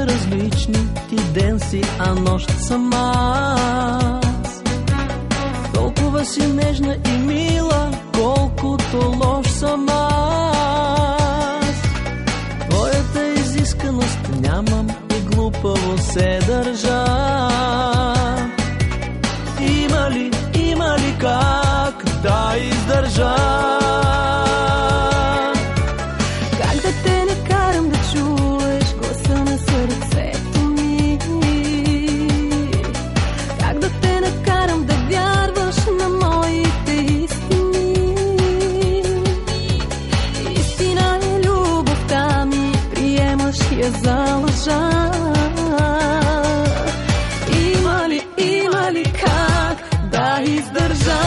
сме различни, ти ден си, а нощ съм аз. Толкова си нежна и мила, колкото лош съм аз. Твоята изисканост нямам и глупаво се държа. Има ли как да издържа? Как да те накарам да чуеш гласа на сърцето ми? Как да те накарам да вярваш на моите истини? Истина е любовта ми, приемаш я за лъжа. Има ли как да издържа?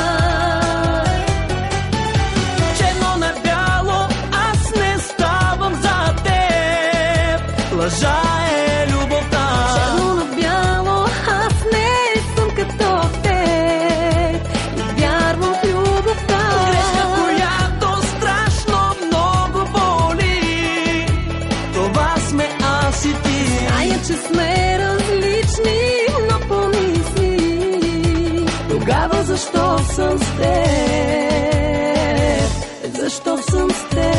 Черно на бяло, аз не ставам за теб. Лъжа е любовта. Черно на бяло, аз не съм като теб и вярвам в любовта. Грешка, която страшно много боли. Това сме аз и ти. Зная, че сме различни, но помисли тогава защо съм с теб? Защо съм с теб?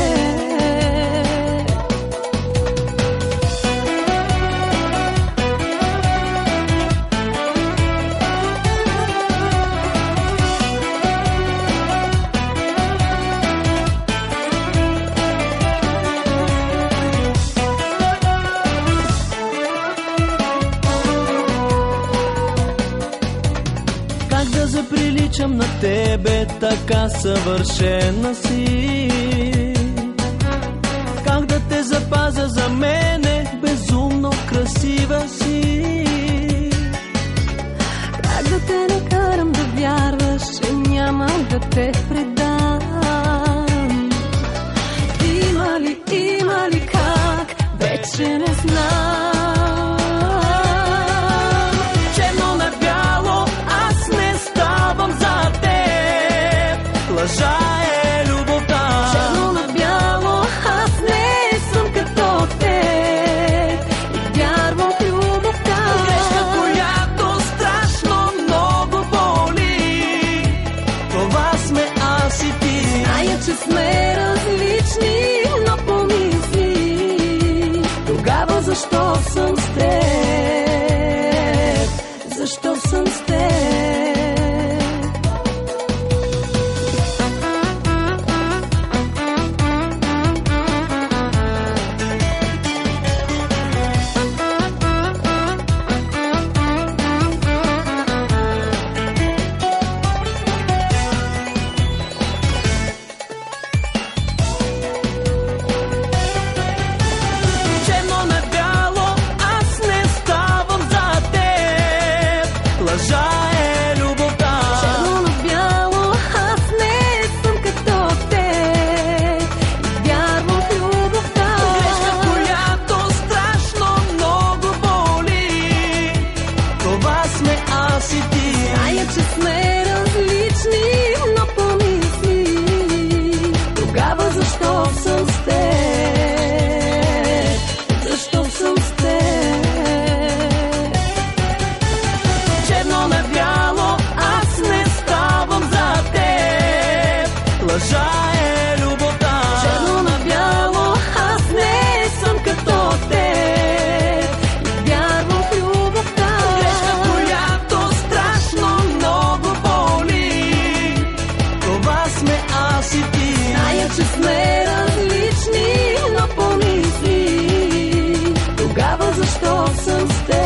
Как да заприличам на тебе, така съвършена си? Как да те запазя за мене, безумно красива си? Как да те накарам да вярваш, че няма да те предам? Има ли как, вече не знам. Черно на бяло, аз не ставам за теб. Лъжа е любовта. Черно на бяло, аз не съм като теб и вярвам в любовта. Грешка, която страшно много боли. Това сме аз и ти. Зная, че сме различни, но помисли тогава защо съм с теб? Защо съм с теб? Черно на бяло, аз не ставам за теб. Лъжа е любовта. Черно на бяло, аз не съм като теб и вярвам в любовта. Грешка, която страшно много боли. Това сме аз и ти. Зная, че сме различни, но помисли тогава защо съм с теб? Защо съм с теб? Черно на бяло, аз не ставам за теб. Лъжа е любовта. Черно на бяло, аз не съм като теб и вярвам в любовта. Зная, че сме различни, но помисли тогава защо съм с теб? Защо съм с теб? Черно на бяло, аз не ставам за теб. Лъжа е любовта. Черно на бяло, аз не съм като теб и вярвам в любовта. Грешка, която страшно много боли. Това сме аз и ти. Зная, че сме различни, но помисли тогава защо съм с теб?